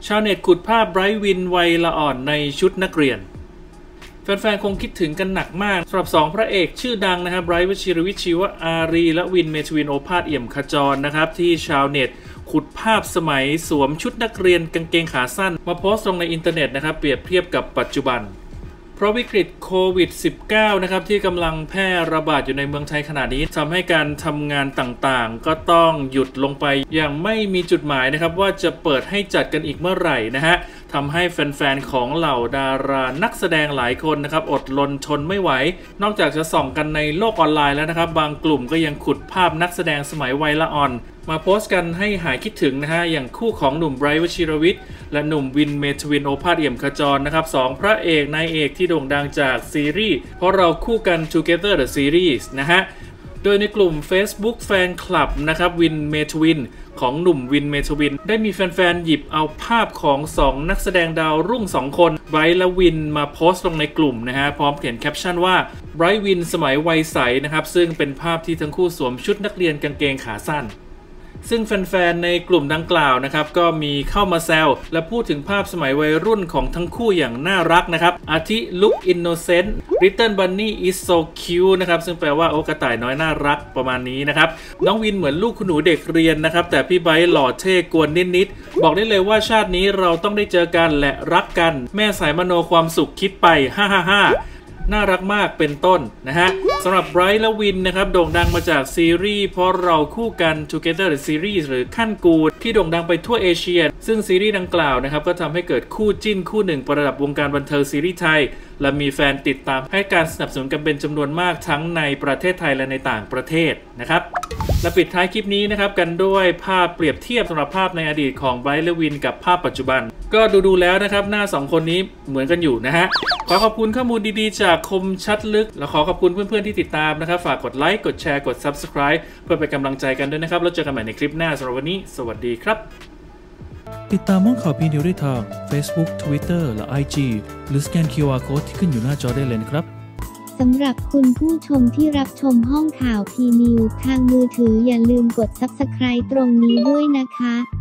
ชาวเน็ตขุดภาพไบรท์วินวัยละอ่อนในชุดนักเรียนแฟนๆคงคิดถึงกันหนักมากสำหรับ2พระเอกชื่อดังนะครับไบรท์วชิรวิชชีวอารีและวินเมทวินโอภาสเอี่ยมขจรนะครับที่ชาวเน็ตขุดภาพสมัยสวมชุดนักเรียนกางเกงขาสั้นมาโพสต์ลงในอินเทอร์เน็ตนะครับเปรียบเทียบกับปัจจุบันเพราะวิกฤตโควิด -19 นะครับที่กำลังแพร่ระบาดอยู่ในเมืองไทยขณะนี้ทำให้การทำงานต่างๆก็ต้องหยุดลงไปอย่างไม่มีจุดหมายนะครับว่าจะเปิดให้จัดกันอีกเมื่อไหร่นะฮะทำให้แฟนๆของเหล่าดารานักแสดงหลายคนนะครับอดรนทนไม่ไหวนอกจากจะส่องกันในโลกออนไลน์แล้วนะครับบางกลุ่มก็ยังขุดภาพนักแสดงสมัยวัยละอ่อนมาโพสต์กันให้หายคิดถึงนะฮะอย่างคู่ของหนุ่มไบรท์วชิรวิทย์และหนุ่มวินเมทวินโอภาสเอี่ยมขจรนะครับ2พระเอกนายเอกที่โด่งดังจากซีรีส์เพราะเราคู่กัน Together the Series นะฮะโดยในกลุ่ม Facebook Fan Club นะครับวินเมทวินของหนุ่มวินเมทวินได้มีแฟนๆหยิบเอาภาพของ2นักแสดงดาวรุ่ง2คนไบรท์และวินมาโพสต์ลงในกลุ่มนะฮะพร้อมเขียนแคปชั่นว่าไบรท์วินสมัยวัยใสนะครับซึ่งเป็นภาพที่ทั้งคู่สวมชุดนักเรียนกางเกงขาสั้นซึ่งแฟนๆในกลุ่มดังกล่าวนะครับก็มีเข้ามาแซวและพูดถึงภาพสมัยวัยรุ่นของทั้งคู่อย่างน่ารักนะครับอาทิ Look Innocent Little Bunny is so cute นะครับซึ่งแปลว่าโอ้กระต่ายน้อยน่ารักประมาณนี้นะครับน้องวินเหมือนลูกคุณหนูเด็กเรียนนะครับแต่พี่ไบร์ทหล่อเท่กวนนิดๆบอกได้เลยว่าชาตินี้เราต้องได้เจอกันและรักกันแม่สายมโนความสุขคิดไปฮ่าฮ่าฮ่าน่ารักมากเป็นต้นนะฮะสำหรับไบรท์และวินนะครับโด่งดังมาจากซีรีส์เพราะเราคู่กัน Together the Series หรือขั้นกูดที่โด่งดังไปทั่วเอเชียซึ่งซีรีส์ดังกล่าวนะครับก็ทำให้เกิดคู่จิ้นคู่หนึ่งประดับวงการบันเทิงซีรีส์ไทยและมีแฟนติดตามให้การสนับสนุนกันเป็นจำนวนมากทั้งในประเทศไทยและในต่างประเทศนะครับและปิดท้ายคลิปนี้นะครับกันด้วยภาพเปรียบเทียบสำหรับภาพในอดีตของไบรท์และวินกับภาพปัจจุบันก็ดูแล้วนะครับหน้า2คนนี้เหมือนกันอยู่นะฮะขอขอบคุณข้อมูลดีๆจากคมชัดลึกและขอขอบคุณเพื่อนๆที่ติดตามนะครับฝากกดไลค์กดแชร์กด Subscribe เพื่อเป็นกำลังใจกันด้วยนะครับแล้วเจอกันใหม่ในคลิปหน้าสำหรับวันนี้สวัสดีครับติดตามห้องข่าวพีนิวได้ทาง Facebook Twitter และ IG หรือสแกน QR Code ที่ขึ้นอยู่หน้าจอได้เลยนะครับสำหรับคุณผู้ชมที่รับชมห้องข่าวพีนิวทางมือถืออย่าลืมกด Subscribe ตรงนี้ด้วยนะคะ